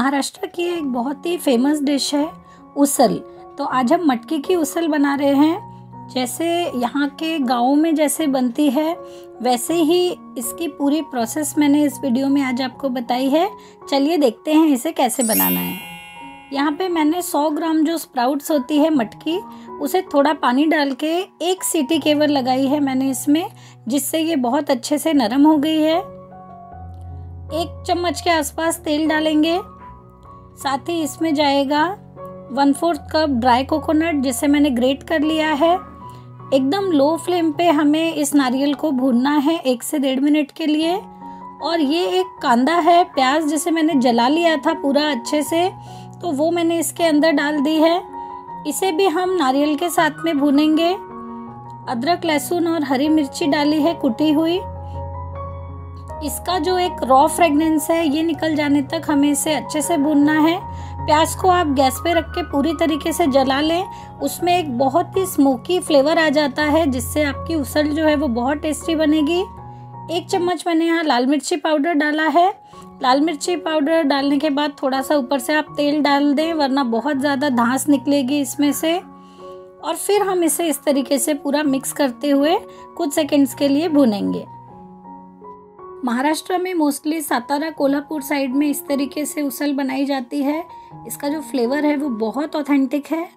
महाराष्ट्र की एक बहुत ही फेमस डिश है उसल। तो आज हम मटकी की उसल बना रहे हैं। जैसे यहाँ के गाँव में जैसे बनती है वैसे ही इसकी पूरी प्रोसेस मैंने इस वीडियो में आज आपको बताई है। चलिए देखते हैं इसे कैसे बनाना है। यहाँ पे मैंने 100 ग्राम जो स्प्राउट्स होती है मटकी, उसे थोड़ा पानी डाल के एक सीटी केवल लगाई है मैंने इसमें, जिससे ये बहुत अच्छे से नरम हो गई है। 1 चम्मच के आसपास तेल डालेंगे। साथ ही इसमें जाएगा 1/4 कप ड्राई कोकोनट, जिसे मैंने ग्रेट कर लिया है। एकदम लो फ्लेम पे हमें इस नारियल को भूनना है 1 से 1.5 मिनट के लिए। और ये एक कांदा है, प्याज, जिसे मैंने जला लिया था पूरा अच्छे से, तो वो मैंने इसके अंदर डाल दी है। इसे भी हम नारियल के साथ में भूनेंगे। अदरक, लहसुन और हरी मिर्ची डाली है कुटी हुई। इसका जो एक रॉ फ्रेगनेंस है ये निकल जाने तक हमें इसे अच्छे से भूनना है। प्याज को आप गैस पे रख के पूरी तरीके से जला लें, उसमें एक बहुत ही स्मोकी फ्लेवर आ जाता है, जिससे आपकी उसल जो है वो बहुत टेस्टी बनेगी। 1 चम्मच मैंने यहाँ लाल मिर्ची पाउडर डाला है। लाल मिर्ची पाउडर डालने के बाद थोड़ा सा ऊपर से आप तेल डाल दें, वरना बहुत ज़्यादा धांस निकलेगी इसमें से। और फिर हम इसे इस तरीके से पूरा मिक्स करते हुए कुछ सेकंड्स के लिए भूनेंगे। महाराष्ट्र में मोस्टली सातारा, कोल्हापुर साइड में इस तरीके से उसल बनाई जाती है। इसका जो फ्लेवर है वो बहुत ऑथेंटिक है।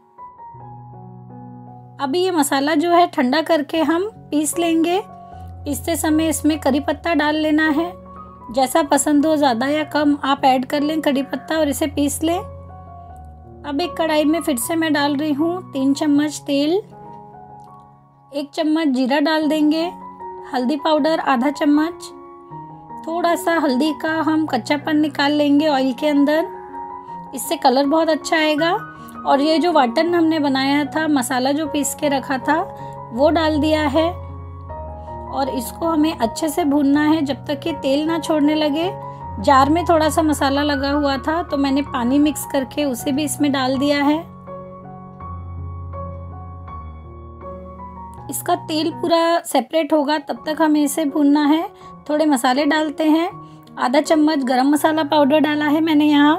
अभी ये मसाला जो है ठंडा करके हम पीस लेंगे। पीसते समय इसमें करी पत्ता डाल लेना है। जैसा पसंद हो, ज़्यादा या कम आप ऐड कर लें करी पत्ता और इसे पीस लें। अब एक कढ़ाई में फिर से मैं डाल रही हूँ 3 चम्मच तेल। 1 चम्मच जीरा डाल देंगे। हल्दी पाउडर आधा चम्मच। थोड़ा सा हल्दी का हम कच्चापन निकाल लेंगे ऑयल के अंदर, इससे कलर बहुत अच्छा आएगा। और ये जो वाटन हमने बनाया था, मसाला जो पीस के रखा था, वो डाल दिया है। और इसको हमें अच्छे से भूनना है जब तक कि तेल ना छोड़ने लगे। जार में थोड़ा सा मसाला लगा हुआ था, तो मैंने पानी मिक्स करके उसे भी इसमें डाल दिया है। इसका तेल पूरा सेपरेट होगा तब तक हमें इसे भूनना है। थोड़े मसाले डालते हैं। आधा चम्मच गरम मसाला पाउडर डाला है मैंने यहाँ।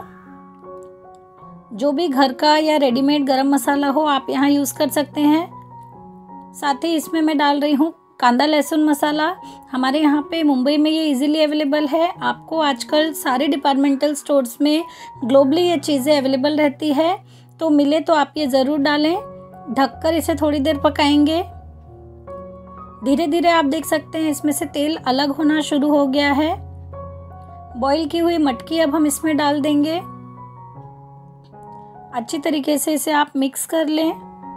जो भी घर का या रेडीमेड गरम मसाला हो आप यहाँ यूज़ कर सकते हैं। साथ ही इसमें मैं डाल रही हूँ कांदा लहसुन मसाला। हमारे यहाँ पे मुंबई में ये इजीली अवेलेबल है। आपको आजकल सारे डिपार्टमेंटल स्टोर्स में ग्लोबली ये चीज़ें अवेलेबल रहती है, तो मिले तो आप ये ज़रूर डालें। ढककर इसे थोड़ी देर पकाएंगे। धीरे धीरे आप देख सकते हैं इसमें से तेल अलग होना शुरू हो गया है। बॉईल की हुई मटकी अब हम इसमें डाल देंगे। अच्छी तरीके से इसे आप मिक्स कर लें।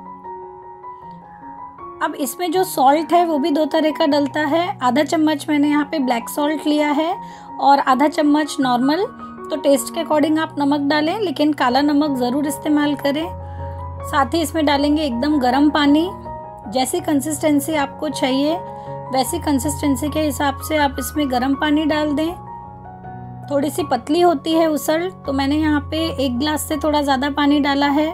अब इसमें जो सॉल्ट है वो भी 2 तरह का डलता है। आधा चम्मच मैंने यहाँ पे ब्लैक सॉल्ट लिया है और आधा चम्मच नॉर्मल। तो टेस्ट के अकॉर्डिंग आप नमक डालें, लेकिन काला नमक ज़रूर इस्तेमाल करें। साथ ही इसमें डालेंगे एकदम गर्म पानी। जैसी कंसिस्टेंसी आपको चाहिए वैसी कंसिस्टेंसी के हिसाब से आप इसमें गर्म पानी डाल दें। थोड़ी सी पतली होती है उसल, तो मैंने यहाँ पे 1 गिलास से थोड़ा ज़्यादा पानी डाला है।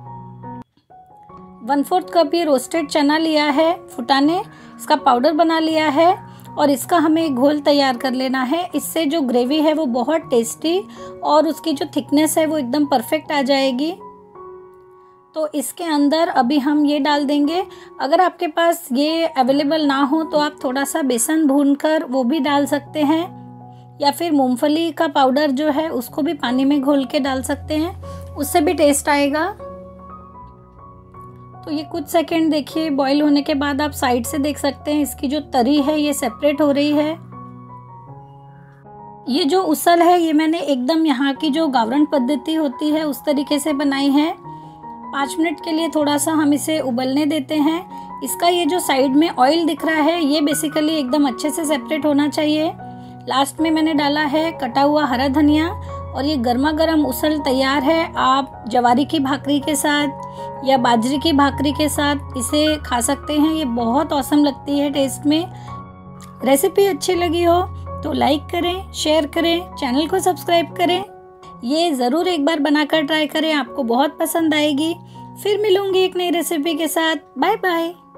1/4 कप ये रोस्टेड चना लिया है फुटाने, इसका पाउडर बना लिया है। और इसका हमें एक घोल तैयार कर लेना है। इससे जो ग्रेवी है वो बहुत टेस्टी और उसकी जो थिकनेस है वो एकदम परफेक्ट आ जाएगी। तो इसके अंदर अभी हम ये डाल देंगे। अगर आपके पास ये अवेलेबल ना हो तो आप थोड़ा सा बेसन भूनकर वो भी डाल सकते हैं, या फिर मूंगफली का पाउडर जो है उसको भी पानी में घोल के डाल सकते हैं, उससे भी टेस्ट आएगा। तो ये कुछ सेकंड देखिए बॉईल होने के बाद आप साइड से देख सकते हैं इसकी जो तरी है ये सेपरेट हो रही है। ये जो उसल है ये मैंने एकदम यहाँ की जो गावरण पद्धति होती है उस तरीके से बनाई है। 5 मिनट के लिए थोड़ा सा हम इसे उबलने देते हैं। इसका ये जो साइड में ऑयल दिख रहा है ये बेसिकली एकदम अच्छे से सेपरेट होना चाहिए। लास्ट में मैंने डाला है कटा हुआ हरा धनिया। और ये गर्मा गर्म उसल तैयार है। आप ज्वारी की भाकरी के साथ या बाजरे की भाकरी के साथ इसे खा सकते हैं। ये बहुत औसम लगती है टेस्ट में। रेसिपी अच्छी लगी हो तो लाइक करें, शेयर करें, चैनल को सब्सक्राइब करें। ये ज़रूर एक बार बनाकर ट्राई करें, आपको बहुत पसंद आएगी। फिर मिलूंगी एक नई रेसिपी के साथ। Bye bye.